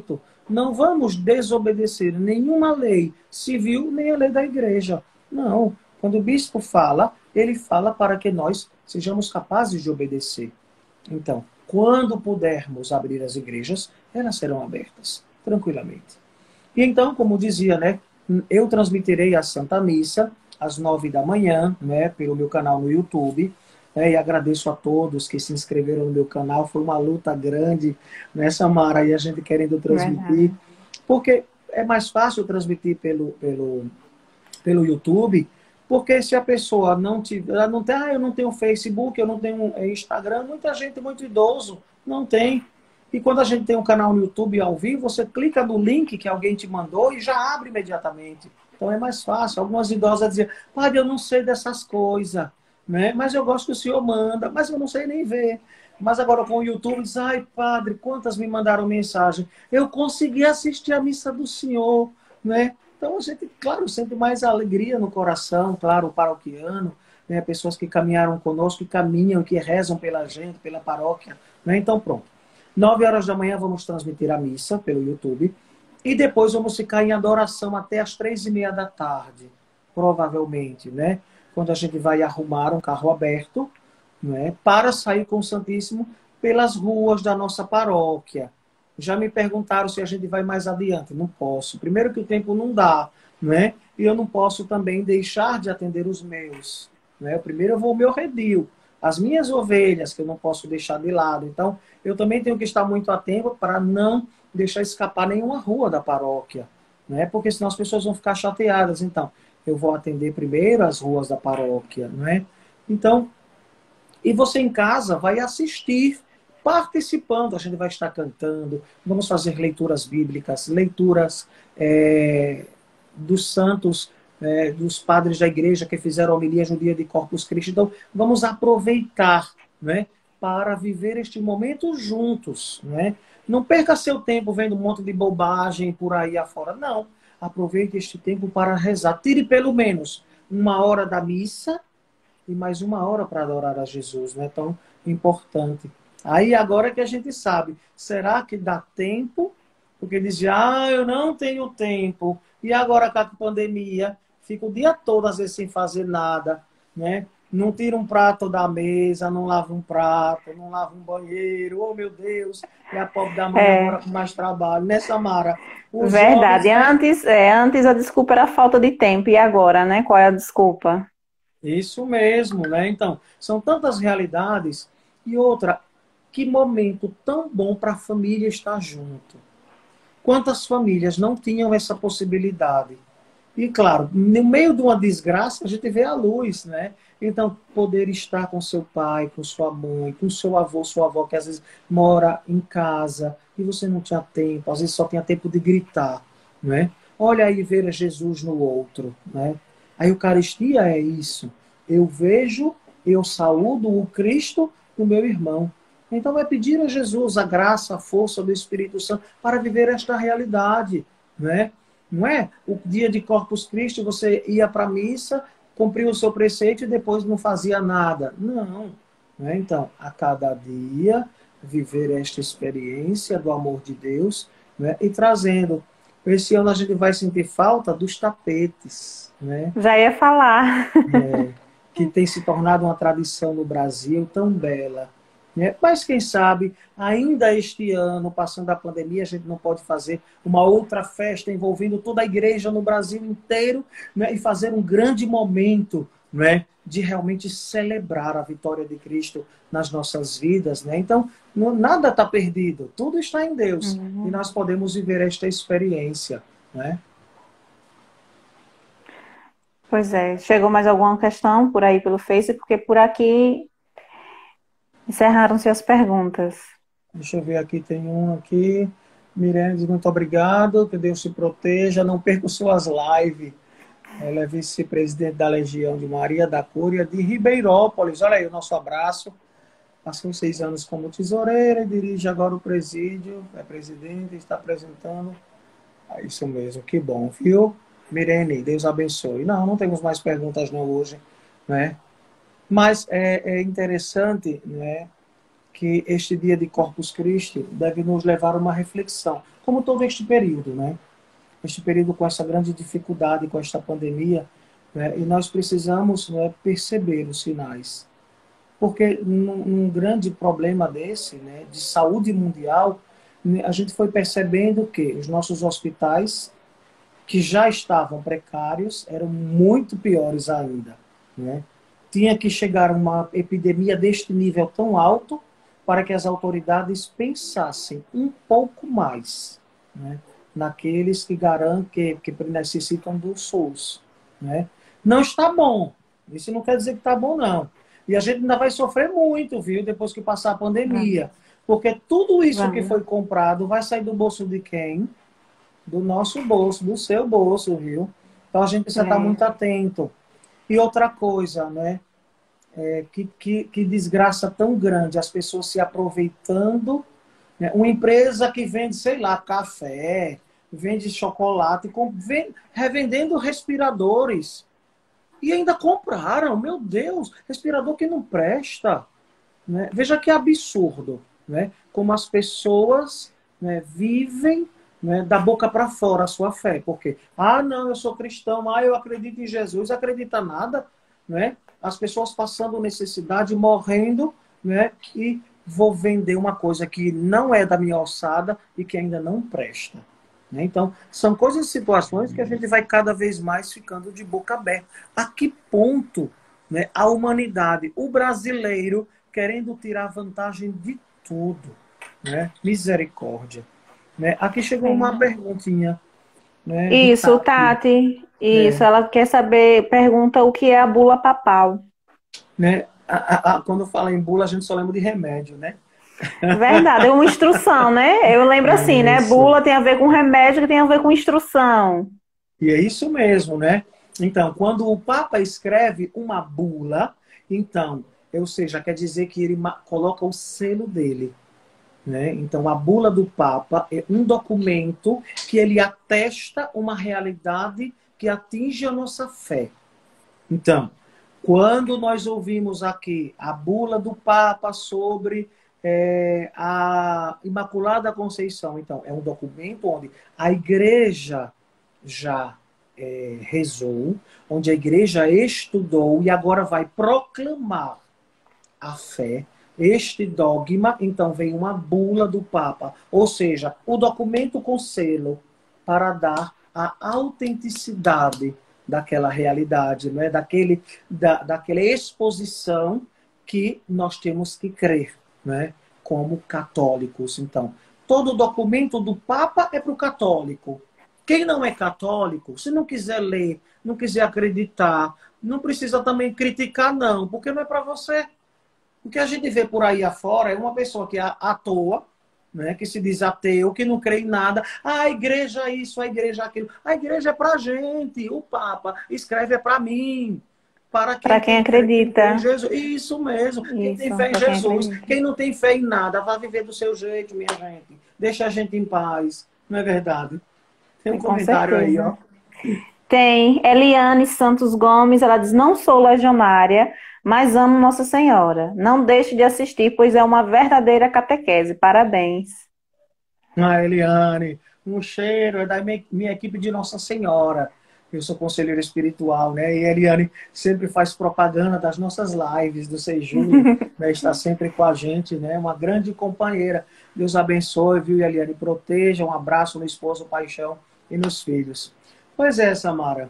Não vamos desobedecer nenhuma lei civil, nem a lei da igreja. Não. Quando o bispo fala, ele fala para que nós sejamos capazes de obedecer. Então, quando pudermos abrir as igrejas, elas serão abertas, tranquilamente. E então, como dizia, né, eu transmitirei a Santa Missa às nove da manhã, né, pelo meu canal no YouTube. É, e agradeço a todos que se inscreveram no meu canal. Foi uma luta grande, né, Samara, e a gente querendo transmitir. Verdade. Porque é mais fácil transmitir pelo, pelo, pelo YouTube, porque se a pessoa não tiver, ela não tem, ah, eu não tenho Facebook, eu não tenho Instagram, muita gente muito idoso não tem. E quando a gente tem um canal no YouTube ao vivo, você clica no link que alguém te mandou e já abre imediatamente. Então é mais fácil. Algumas idosas diziam, padre, eu não sei dessas coisas, né? Mas eu gosto que o senhor manda, mas eu não sei nem ver. Mas agora com o YouTube, diz, ai, padre, quantas me mandaram mensagem? Eu consegui assistir a missa do senhor, né? Então a gente, claro, sente mais alegria no coração, claro, o paroquiano, né? Pessoas que caminharam conosco, que caminham, que rezam pela gente, pela paróquia, né? Então pronto. Nove horas da manhã vamos transmitir a missa pelo YouTube. E depois vamos ficar em adoração até as três e meia da tarde, provavelmente, né? Quando a gente vai arrumar um carro aberto, né? Para sair com o Santíssimo pelas ruas da nossa paróquia. Já me perguntaram se a gente vai mais adiante. Não posso. Primeiro que o tempo não dá, né? E eu não posso também deixar de atender os meus, né? Primeiro eu vou ao meu redil, as minhas ovelhas, que eu não posso deixar de lado. Então, eu também tenho que estar muito atento para não deixar escapar nenhuma rua da paróquia, né? Porque senão as pessoas vão ficar chateadas. Então, eu vou atender primeiro as ruas da paróquia, né? Então, e você em casa vai assistir, participando. A gente vai estar cantando, vamos fazer leituras bíblicas, leituras é, dos santos, é, dos padres da igreja que fizeram homilias no dia de Corpus Christi. Então, vamos aproveitar, né, para viver este momento juntos, né? Não perca seu tempo vendo um monte de bobagem por aí afora. Não. Aproveite este tempo para rezar. Tire pelo menos uma hora da missa e mais uma hora para adorar a Jesus, não é tão importante. Aí agora que a gente sabe, será que dá tempo? Porque dizia, ah, eu não tenho tempo. E agora com a pandemia, fica o dia todo às vezes sem fazer nada, né? Não tira um prato da mesa, não lava um prato, não lava um banheiro, oh meu Deus, e a pobre da mãe É, agora com mais trabalho, né, Samara? Os jovens, verdade. né? Antes, é, antes a desculpa era a falta de tempo. E agora, né? Qual é a desculpa? Isso mesmo, né? Então, são tantas realidades. E outra, que momento tão bom para a família estar junto. Quantas famílias não tinham essa possibilidade? E claro, no meio de uma desgraça, a gente vê a luz, né? Então, poder estar com seu pai, com sua mãe, com seu avô, sua avó, que às vezes mora em casa e você não tinha tempo, às vezes só tinha tempo de gritar, né? Olha aí ver Jesus no outro, né? A Eucaristia é isso. Eu vejo, eu saúdo o Cristo no meu irmão. Então, vai pedir a Jesus a graça, a força do Espírito Santo para viver esta realidade, né? Não é? O dia de Corpus Christi você ia para a missa, cumpria o seu preceito e depois não fazia nada. Não. Né? Então, a cada dia, viver esta experiência do amor de Deus, né? E trazendo. Esse ano a gente vai sentir falta dos tapetes, né? Já ia falar. Que tem se tornado uma tradição no Brasil tão bela. Né? Mas quem sabe, ainda este ano, passando a pandemia, a gente não pode fazer uma outra festa envolvendo toda a igreja no Brasil inteiro, né? E fazer um grande momento, né? De realmente celebrar a vitória de Cristo nas nossas vidas. Né? Então, não, nada está perdido, tudo está em Deus. E Uhum. nós podemos viver esta experiência. Né? Pois é. Chegou mais alguma questão por aí pelo Face? Porque por aqui encerraram-se as perguntas. Deixa eu ver aqui, tem um aqui. Mirene diz muito obrigado, que Deus te proteja, não perca suas lives. Ela é vice-presidente da Legião de Maria da Cúria de Ribeirópolis. Olha aí o nosso abraço. Passou seis anos como tesoureira e dirige agora o presídio. É presidente e está apresentando. É isso mesmo, que bom, viu? Mirene, Deus abençoe. Não, não temos mais perguntas não hoje, né? Mas é, é interessante, né? que este dia de Corpus Christi deve nos levar a uma reflexão, como todo este período, né? Este período com essa grande dificuldade, com esta pandemia, né? E nós precisamos, né, perceber os sinais. Porque num, num grande problema desse, né, de saúde mundial, né, a gente foi percebendo que os nossos hospitais, que já estavam precários, eram muito piores ainda, né? Tinha que chegar uma epidemia deste nível tão alto para que as autoridades pensassem um pouco mais, né, naqueles que garantem, que, que necessitam do SUS, né? Não está bom. Isso não quer dizer que está bom, não. E a gente ainda vai sofrer muito, viu, depois que passar a pandemia. Porque tudo isso que foi comprado vai sair do bolso de quem? Do nosso bolso, do seu bolso, viu? Então a gente precisa é. estar muito atento. E outra coisa, né? É, que, que, que desgraça tão grande, as pessoas se aproveitando, né? Uma empresa que vende, sei lá, café, vende chocolate, com, vende, revendendo respiradores. E ainda compraram, meu Deus, respirador que não presta. Né? Veja que absurdo, né? Como as pessoas, né, vivem, né, da boca para fora a sua fé. Porque, ah, não, eu sou cristão, ah, eu acredito em Jesus, acredita nada, né? As pessoas passando necessidade, morrendo, né? E vou vender uma coisa que não é da minha alçada e que ainda não presta. Né? Então, são coisas e situações que a gente vai cada vez mais ficando de boca aberta. A que ponto, né, a humanidade, o brasileiro, querendo tirar vantagem de tudo, né? Misericórdia. Né? Aqui chegou uma é. perguntinha. Né, isso, Tati. Isso, é. Ela quer saber, pergunta o que é a bula papal. Né? A, a, a, quando fala em bula, a gente só lembra de remédio, né? Verdade, é uma instrução, né? Eu lembro assim, né? Bula tem a ver com remédio, que tem a ver com instrução. E é isso mesmo, né? Então, quando o Papa escreve uma bula, então, ou seja, quer dizer que ele coloca o selo dele. Né? Então, a bula do Papa é um documento que ele atesta uma realidade que atinge a nossa fé. Então, quando nós ouvimos aqui a bula do Papa sobre é, a Imaculada Conceição, então, é um documento onde a igreja já é, rezou, onde a igreja estudou e agora vai proclamar a fé, este dogma, então vem uma bula do Papa, ou seja, o documento com selo para dar a autenticidade daquela realidade, não é? Daquele, da, daquela exposição que nós temos que crer, né? Como católicos. Então, todo documento do Papa é para o católico. Quem não é católico, se não quiser ler, não quiser acreditar, não precisa também criticar, não, porque não é para você. O que a gente vê por aí afora é uma pessoa que é à toa, né, que se diz ateu, que não crê em nada. Ah, a igreja é isso, a igreja é aquilo. A igreja é pra gente. O Papa escreve é para mim. Para quem, pra quem acredita. Em Jesus. Isso mesmo. Isso, quem tem fé em Jesus. Quem, quem não tem fé em nada, vai viver do seu jeito, minha gente. Deixa a gente em paz. Não é verdade? Tem um comentário aí, ó. Tem. Eliane Santos Gomes, ela diz, não sou legionária, mas amo Nossa Senhora. Não deixe de assistir, pois é uma verdadeira catequese. Parabéns. Ah, Eliane, um cheiro, é da minha, minha equipe de Nossa Senhora. Eu sou conselheiro espiritual, né? E a Eliane sempre faz propaganda das nossas lives do Sejúlio, né? Está sempre com a gente, né? Uma grande companheira. Deus abençoe, viu, Eliane? Proteja, um abraço no esposo, paixão e nos filhos. Pois é, Samara.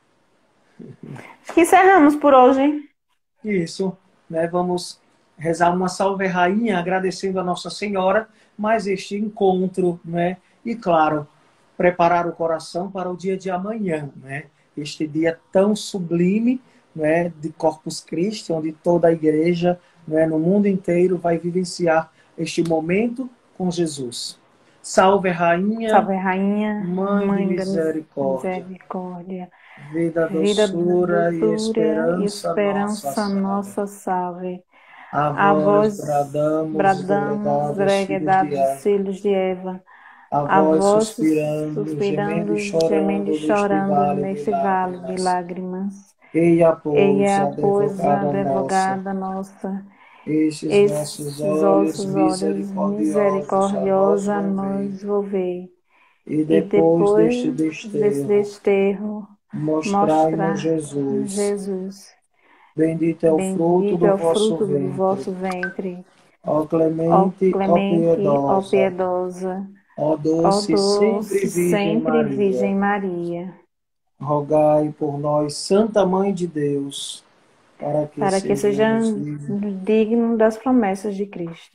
Acho que encerramos por hoje. Isso, né? Vamos rezar uma salve rainha, agradecendo a Nossa Senhora, mais este encontro, né? E claro, preparar o coração para o dia de amanhã, né? Este dia tão sublime, né? De Corpus Christi, onde toda a igreja, né? No mundo inteiro vai vivenciar este momento com Jesus. Salve rainha, salve rainha, mãe, mãe de misericórdia. misericórdia. Vida, doçura, Vida, e esperança, esperança nossa, nossa salve. A, A vós vós bradamos, bradamos, degredados, filhos de Eva. A, A vós vós suspirando, suspirando, gemendo e chorando, gemendo e chorando neste vale de lágrimas. lágrimas. Eia, pois, Eia, pois, advogada advogada nossa, Estes vossos esses olhos ossos olhos misericordiosos a nós misericordiosa volvei, nos volvei. e E depois deste depois desse desterro, desterro, mostrai-nos mostrar Jesus. Jesus. Bendito é o fruto Bendito do é o vosso fruto do ventre. vosso ventre, Ó ó clemente, ó clemente, ó piedosa, piedosa, ó ó doce e sempre doce Virgem sempre Maria, Virgem Maria, rogai por nós, Santa Mãe de Deus, para que para que sejamos sejam livres. dignos das promessas de Cristo.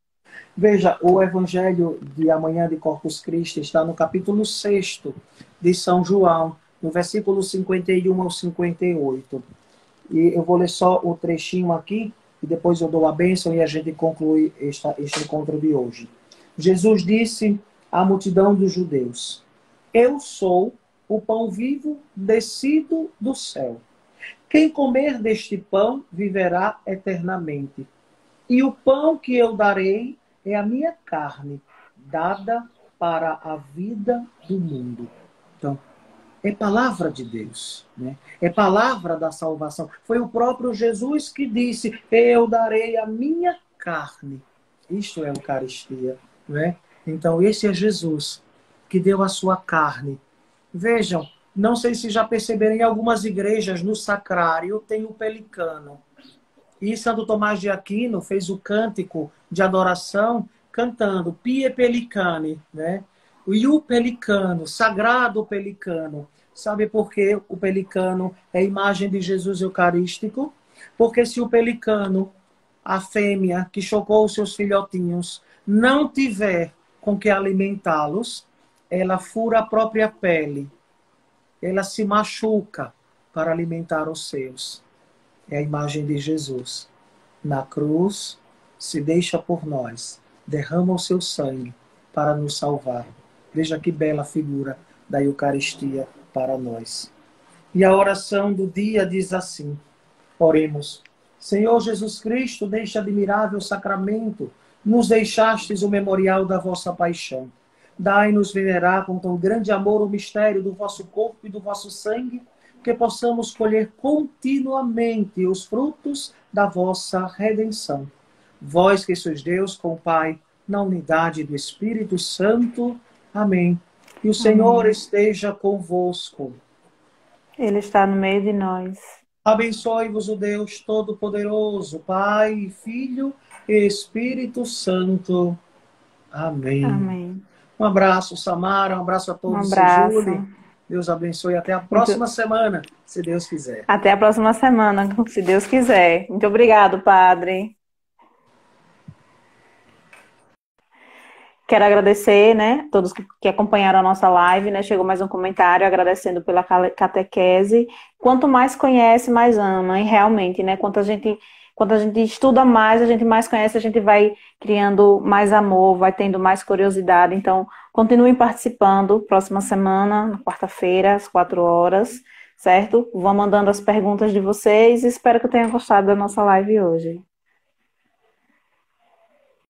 Veja, o Evangelho de amanhã de Corpus Christi está no capítulo seis de São João, no versículo cinquenta e um ao cinquenta e oito. E eu vou ler só o trechinho aqui, e depois eu dou a bênção e a gente conclui esta, este encontro de hoje. Jesus disse à multidão dos judeus: Eu sou o pão vivo descido do céu. Quem comer deste pão viverá eternamente. E o pão que eu darei é a minha carne, dada para a vida do mundo. Então, é palavra de Deus, né? É palavra da salvação. Foi o próprio Jesus que disse: Eu darei a minha carne. Isto é Eucaristia, né? Então, esse é Jesus que deu a sua carne. Vejam, não sei se já perceberam, em algumas igrejas, no sacrário, tem o pelicano. E Santo Tomás de Aquino fez o cântico de adoração cantando Pie Pelicane, né? E o pelicano, sagrado pelicano. Sabe por que o pelicano é a imagem de Jesus eucarístico? Porque se o pelicano, a fêmea que chocou os seus filhotinhos, não tiver com que alimentá-los, ela fura a própria pele, ela se machuca para alimentar os seus. É a imagem de Jesus. Na cruz, se deixa por nós, derrama o seu sangue para nos salvar. Veja que bela figura da Eucaristia para nós. E a oração do dia diz assim: oremos. Senhor Jesus Cristo, neste admirável sacramento, nos deixastes o memorial da vossa paixão. Dai-nos venerar com tão grande amor o mistério do vosso corpo e do vosso sangue, que possamos colher continuamente os frutos da vossa redenção. Vós que sois Deus com o Pai, na unidade do Espírito Santo. Amém. E o Senhor Amém. esteja convosco. Ele está no meio de nós. Abençoe-vos o Deus Todo-Poderoso, Pai, Filho e Espírito Santo. Amém. Amém. Um abraço, Samara. Um abraço a Um todos, abraço. Sejule. Deus abençoe. Até a Muito... próxima semana, se Deus quiser. Até a próxima semana, se Deus quiser. Muito obrigado, Padre. Quero agradecer, né, todos que acompanharam a nossa live, né? Chegou mais um comentário agradecendo pela catequese. Quanto mais conhece, mais ama, e realmente, né? Quanto a gente, quanto a gente estuda mais, a gente mais conhece, a gente vai criando mais amor, vai tendo mais curiosidade. Então, continuem participando. Próxima semana, na quarta-feira, às quatro horas, certo? Vão mandando as perguntas de vocês e espero que tenham gostado da nossa live hoje.